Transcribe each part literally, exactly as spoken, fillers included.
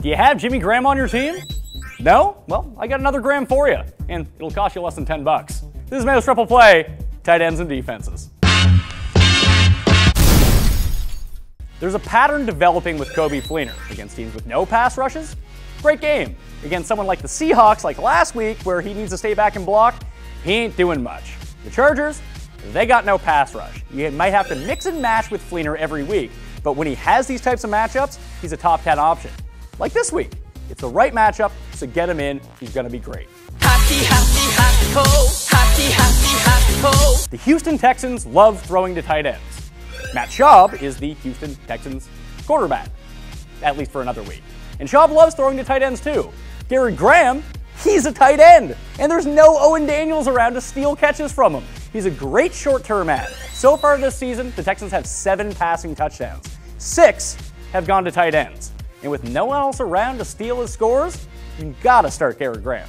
Do you have Jimmy Graham on your team? No? Well, I got another Graham for you, and it'll cost you less than ten bucks. This is Mayo's Triple Play, tight ends and defenses. There's a pattern developing with Coby Fleener against teams with no pass rushes. Great game. Against someone like the Seahawks, like last week, where he needs to stay back and block, he ain't doing much. The Chargers, they got no pass rush. You might have to mix and match with Fleener every week, but when he has these types of matchups, he's a top ten option. Like this week. It's the right matchup, so get him in. He's going to be great. Happy, happy, happy, ho. Happy, happy, happy, ho. The Houston Texans love throwing to tight ends. Matt Schaub is the Houston Texans quarterback, at least for another week. And Schaub loves throwing to tight ends too. Garrett Graham, he's a tight end, and there's no Owen Daniels around to steal catches from him. He's a great short-term ad. So far this season, the Texans have seven passing touchdowns. Six have gone to tight ends. And with no one else around to steal his scores, you gotta start Garrett Graham.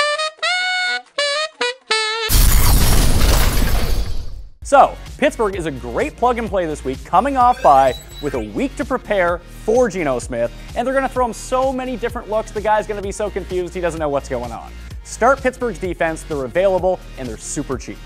So, Pittsburgh is a great plug-and-play this week, coming off bye with a week to prepare for Geno Smith, and they're going to throw him so many different looks, the guy's going to be so confused he doesn't know what's going on. Start Pittsburgh's defense, they're available, and they're super cheap.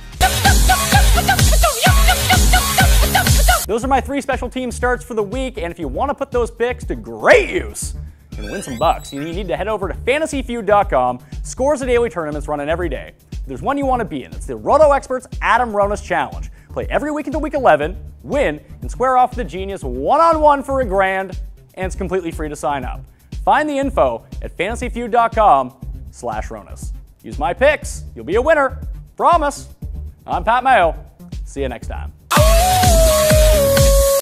Those are my three special team starts for the week, and if you want to put those picks to great use and win some bucks, you need to head over to fantasy feud dot com. Scores a daily tournaments running every day. There's one you want to be in. It's the Roto Experts Adam Ronis Challenge. Play every week until week eleven, win, and square off with the genius one-on-one for a grand, and it's completely free to sign up. Find the info at fantasy feud dot com slash Ronis. Use my picks. You'll be a winner. Promise. I'm Pat Mayo. See you next time.